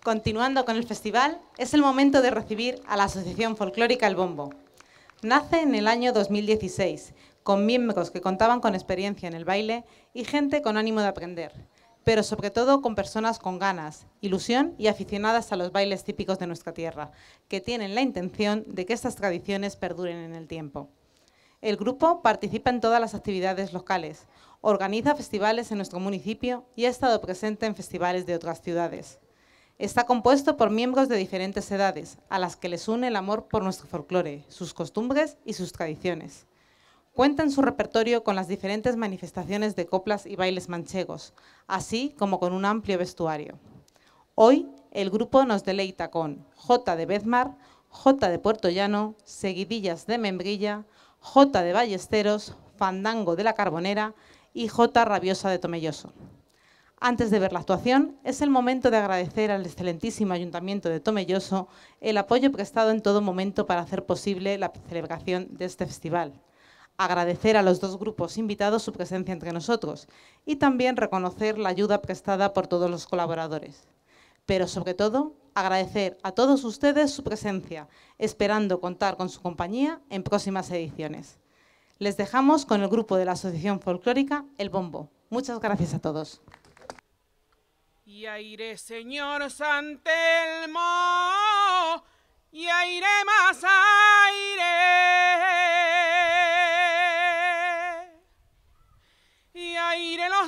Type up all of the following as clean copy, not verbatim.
Continuando con el festival, es el momento de recibir a la Asociación Folclórica El Bombo. Nace en el año 2016, con miembros que contaban con experiencia en el baile y gente con ánimo de aprender, pero sobre todo con personas con ganas, ilusión y aficionadas a los bailes típicos de nuestra tierra, que tienen la intención de que estas tradiciones perduren en el tiempo. El grupo participa en todas las actividades locales, organiza festivales en nuestro municipio y ha estado presente en festivales de otras ciudades. Está compuesto por miembros de diferentes edades, a las que les une el amor por nuestro folclore, sus costumbres y sus tradiciones. Cuenta en su repertorio con las diferentes manifestaciones de coplas y bailes manchegos, así como con un amplio vestuario. Hoy, el grupo nos deleita con Jota de Bezmar, Jota de Puerto Llano, Seguidillas de Membrilla, Jota de Ballesteros, Fandango de la Carbonera y Jota Rabiosa de Tomelloso. Antes de ver la actuación, es el momento de agradecer al excelentísimo Ayuntamiento de Tomelloso el apoyo prestado en todo momento para hacer posible la celebración de este festival. Agradecer a los dos grupos invitados su presencia entre nosotros y también reconocer la ayuda prestada por todos los colaboradores. Pero sobre todo, agradecer a todos ustedes su presencia, esperando contar con su compañía en próximas ediciones. Les dejamos con el grupo de la Asociación Folclórica El Bombo. Muchas gracias a todos. Y aire, señor San Telmo, y aire más aire, y aire los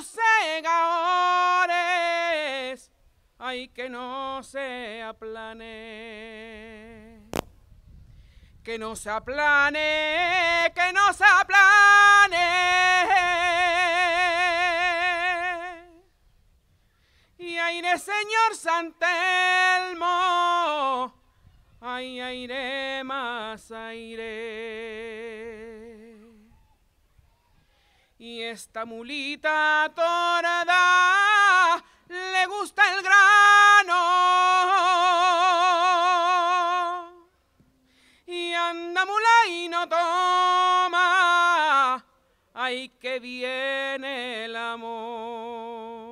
segadores, ay que no se aplane, que no se aplane, que no se aplane. Y aire, señor San Telmo, ay, aire más aire. Y esta mulita torda le gusta el grano y anda mula y no toma, ay que viene el amor.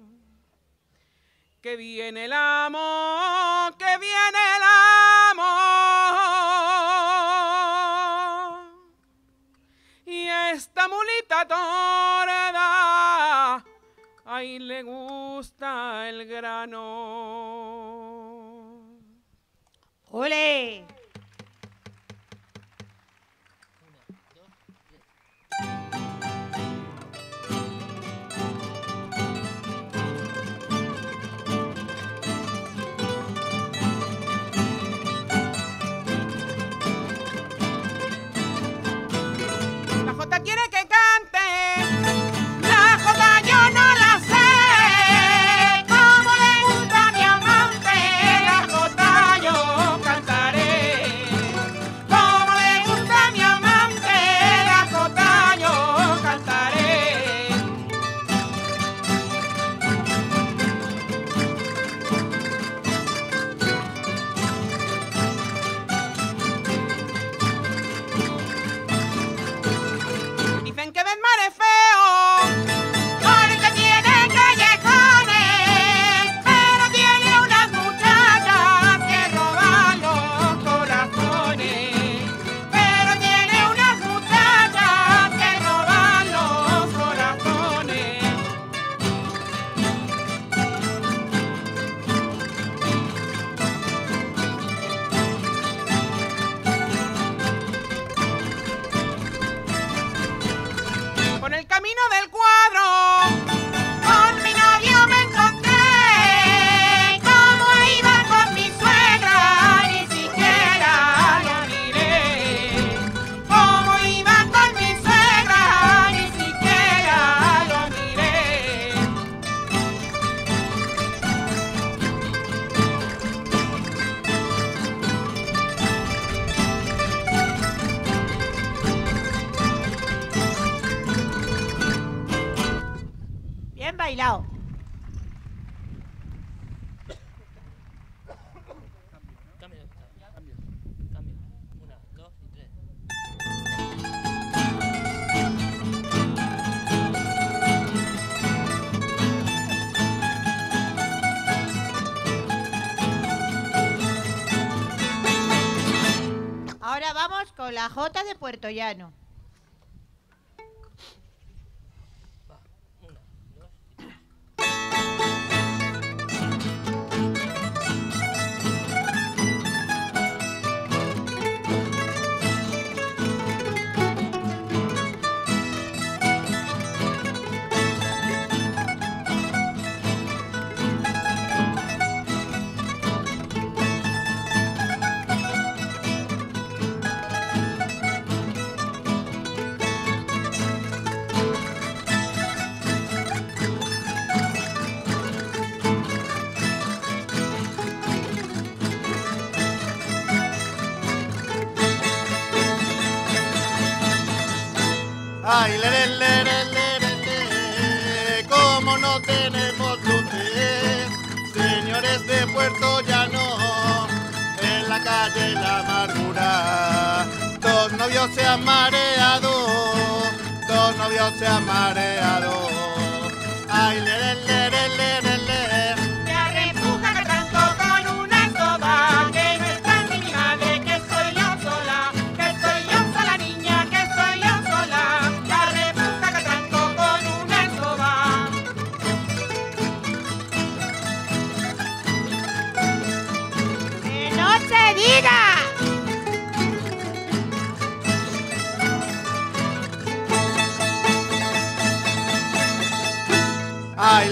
Que viene el amor, que viene el amor. Y a esta mulita torda, ay le gusta el grano. ¡Ole! Quiere que cante, la jota yo no la sé, como le gusta a mi amante, la jota yo cantaré, como le gusta a mi amante, la jota yo cantaré. Que Bezmar es feo, porque tiene callejones, pero tiene unas muchachas que roban los corazones, pero tiene unas muchachas que roban los corazones. Por el camino del cuadro, con mi novio me encontré, como iba con mi suegra, ni siquiera lo miré. Como iba con mi suegra, ni siquiera lo miré. Bien bailado. Cambio. 1, 2 y 3. con la J de Puerto Llano. Va, 1, 2 y 3. Ay, como no tenemos luces, señores de Puerto Llano, en la calle la amargura, dos novios se han mareado, dos novios se han mareado. Ay, Me reempuja que tranco con una escoba, que no está ni mi madre, que soy yo sola, niña, que soy yo sola. Me reempuja que tranco con una escoba. ¡Que no se diga! Ay,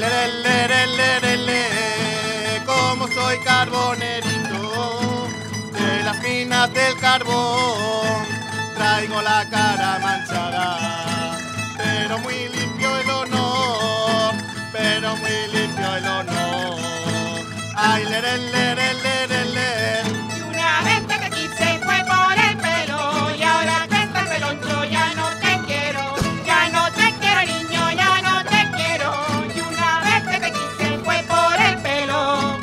como soy carbonerito de las minas del carbón, traigo la cara manchada, pero muy limpio el honor, pero muy limpio el honor. Ay, Y una vez que te quise fue por el pelo, y ahora que estás peloncho ya no te quiero, niño, ya no te quiero. Y una vez que te quise fue por el pelo.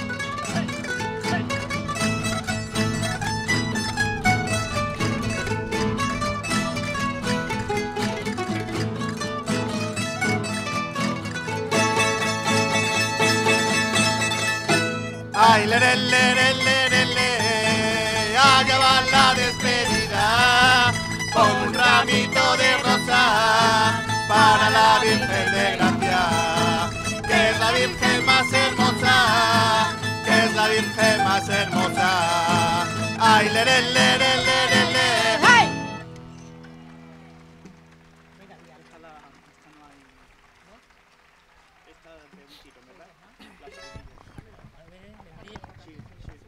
ay, allá va la despedida, con un ramito de rosa para la Virgen de Gracia, que es la Virgen más hermosa, que es la Virgen más hermosa. Ay, ¡Ay! A ver, mentira.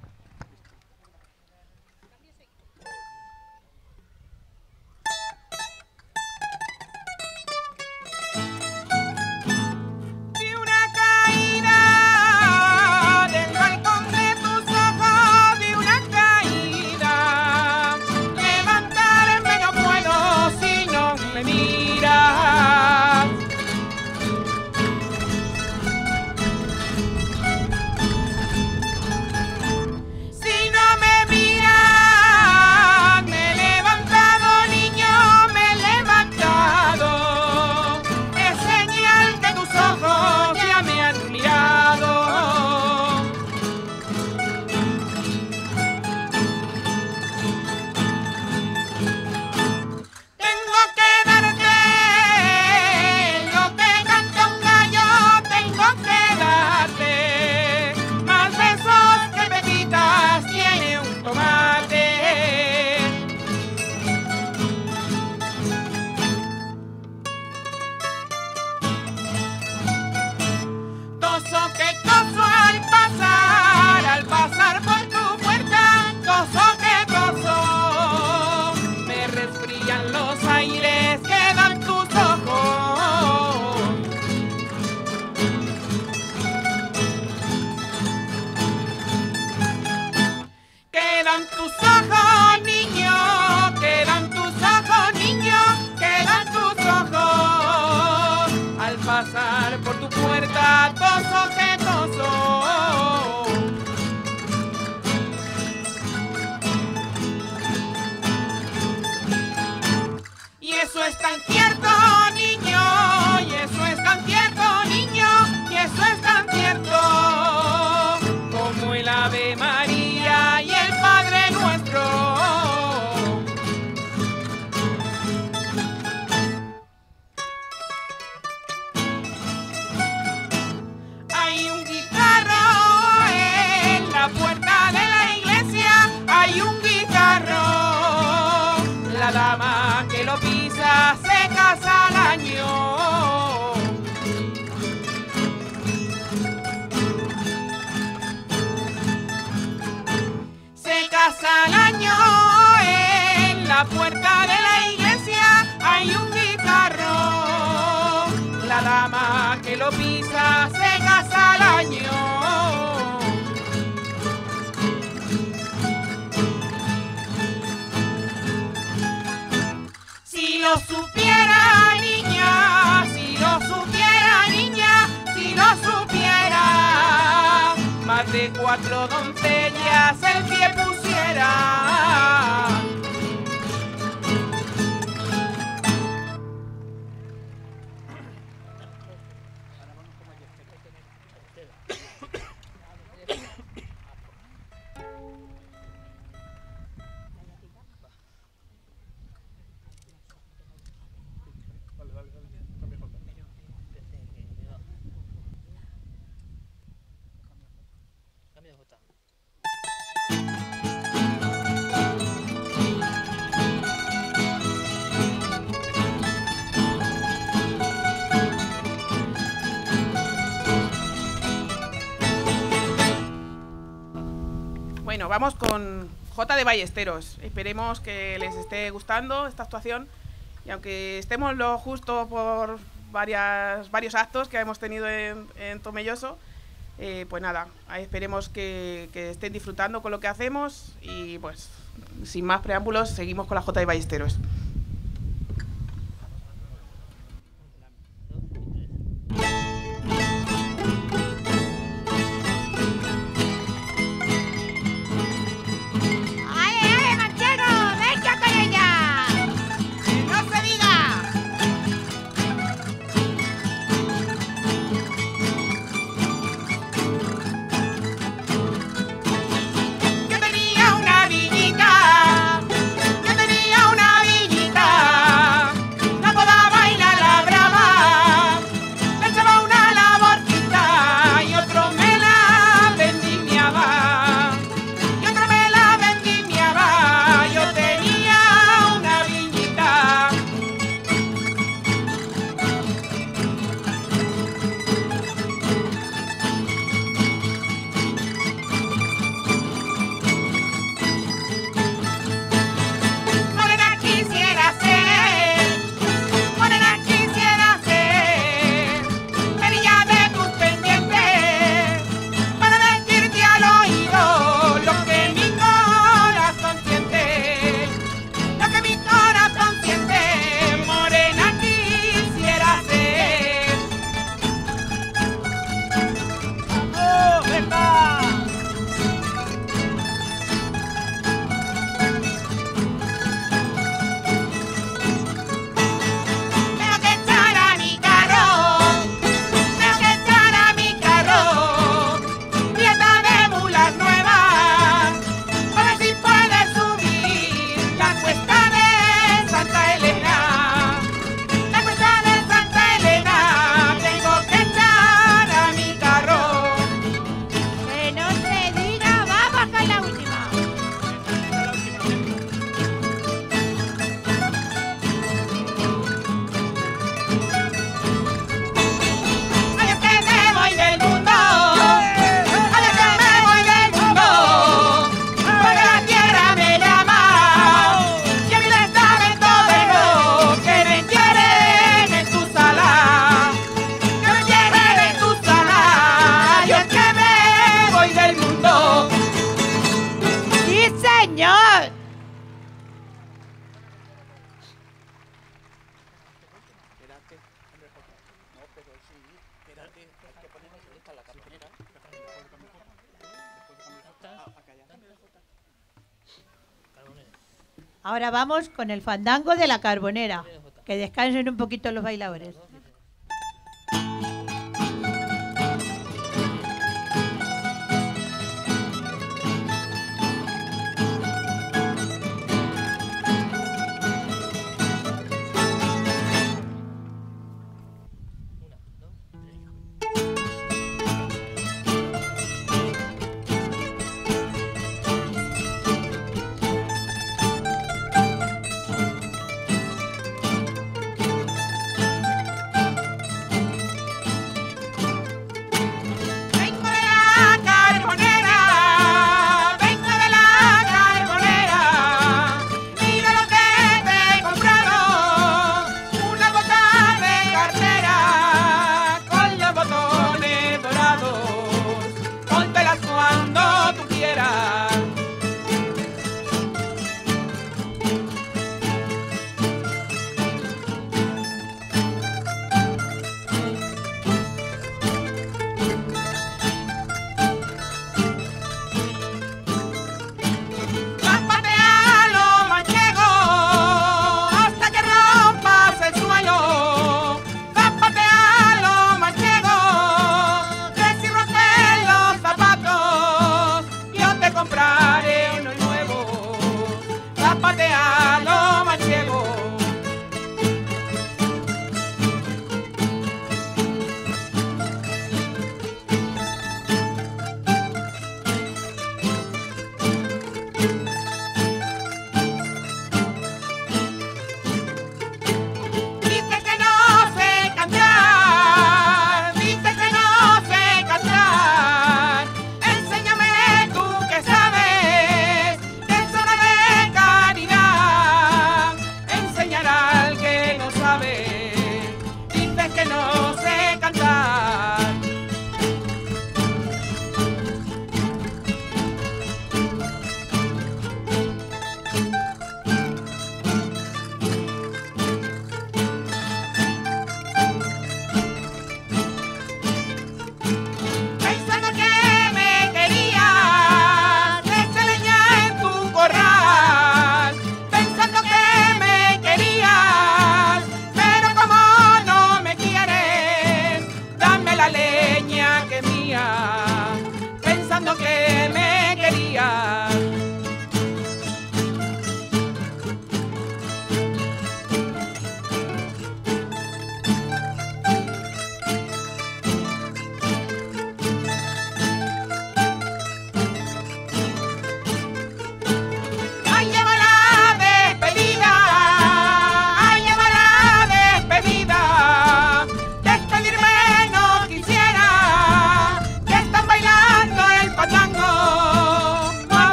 Vi una caída del balcón de tus ojos, vi una caída. Levantarme no puedo si no me miras. Si no me miras, me he levantado, niño, me he levantado. Es señal que tus ojos ya me han mirado. Tengo que darte lo que canta un gallo, tengo que darte más besos que pepitas tiene un tomate. Toso que toso al pasar por tu puerta, toso que toso, me resfrían los aires que dan tus ojos. Quedan tus ojos, niño, quedan tus ojos, niño, quedan tus ojos. Al pasar por tu puerta, toso que toso. Y eso es tan cierto, niño, y eso es tan cierto, niño, y eso es tan cierto como el Ave María y el Padre Nuestro. que lo pisa se casa al año. Si lo supiera, niña, si lo supiera, niña, si lo supiera, más de 4 doncellas el pie pusiera. Cambio de jota. Bueno, vamos con Jota de Ballesteros. Esperemos que les esté gustando esta actuación. Y aunque estemos lo justo por varios actos que hemos tenido en Tomelloso, pues nada, esperemos que estén disfrutando con lo que hacemos. Y pues, sin más preámbulos, seguimos con la Jota de Ballesteros. Ahora vamos con el fandango de la Carbonera. Que descansen un poquito los bailadores.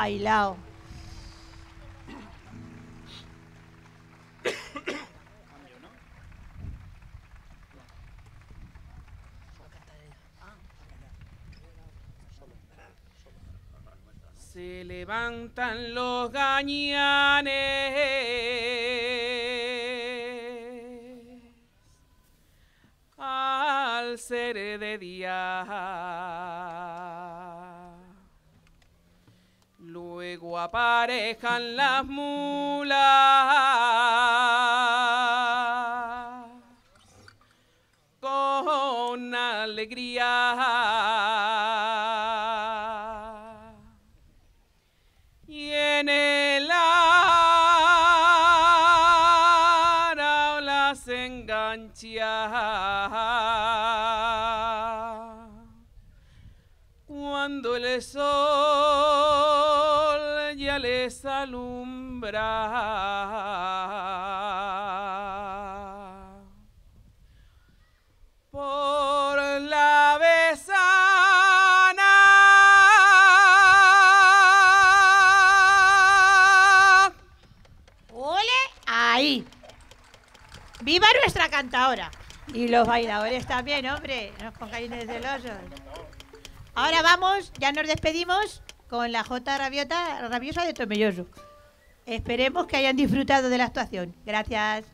bailado. Se levantan los gañanes al ser de día. Luego aparejan las mulas con alegría. Y en el arao las engancha cuando el sol ya les alumbra. Por la besana. ¡Ole! Ahí. ¡Viva nuestra cantadora! Y los bailadores también, hombre. No os pongáis celosos. Ahora vamos, ya nos despedimos con la Jota Rabiosa de Tomelloso. Esperemos que hayan disfrutado de la actuación. Gracias.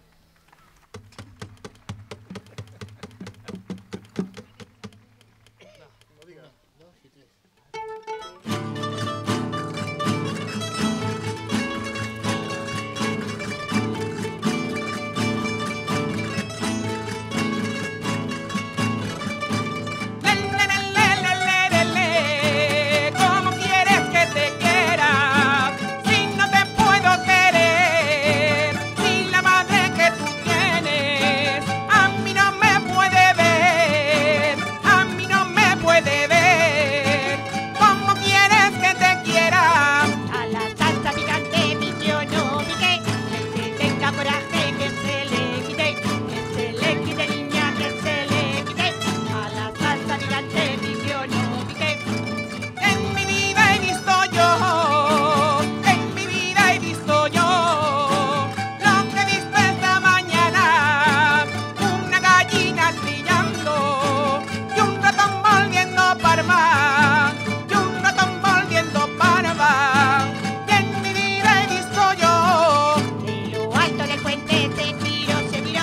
¿Cómo quieres que te quiera si no te puedo querer? Si la madre que tú tienes a mí no me puede ver, a mí no me puede ver. ¿Cómo quieres que te quiera? A la salsa picante mi tío no pique. El que tenga coraje que se le quite. Que se le quite, niña, que se le quite. A la salsa picante mi tío no pique. En mi vida he visto yo, en mi vida he visto yo lo que he visto esta mañana, una gallina trillando y un ratón volviendo parva, y un ratón volviendo parva, y en mi vida he visto yo. De lo alto del puente se tiró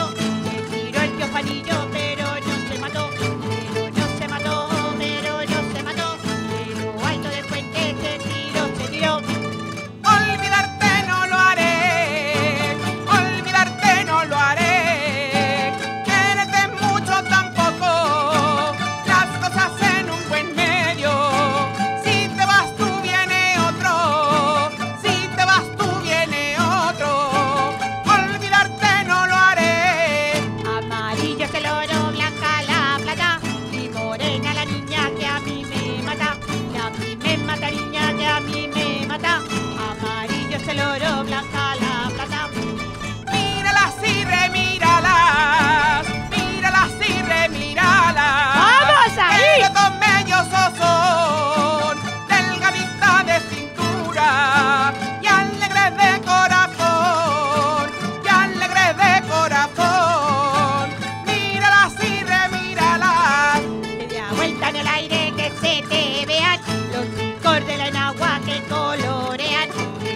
el tío Juanillo, pero no se mató, pero no se mató, pero no se mató. De lo alto del puente se tiró. Olvidarte no lo haré, olvidarte no lo haré, quérete mucho tampoco, las cosas en un buen medio, si te vas tú viene otro, si te vas tú viene otro, olvidarte no lo haré. Amarillo es el oro, blanca la plata, y morena la niña que a mí me mata, que a mí me mata, niña que a mí me mata. Amarillo es el oro, blanca la plata. Míralas y remíralas, míralas y remíralas. ¡Vamos ahí! Que tomellosos son, delgadita de cintura y alegres de corazón, y alegres de corazón. Míralas y remíralas. Media vuelta en el aire que se te vean los picos de la enagua que colorean,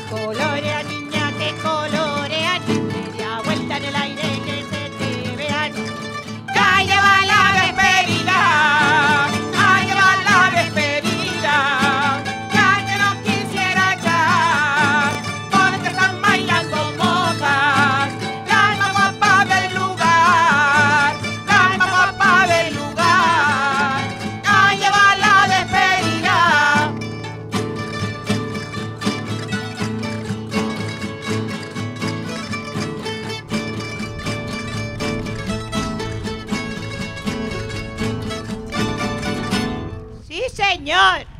niña, que colorean. Media vuelta en el aire que se te vean. Calle va la despedida, calle va la despedida, calle no quisiera echar, porque están bailando mozas, la más guapa del lugar, la más guapa del lugar, calle va la despedida. ¡Sí, señor!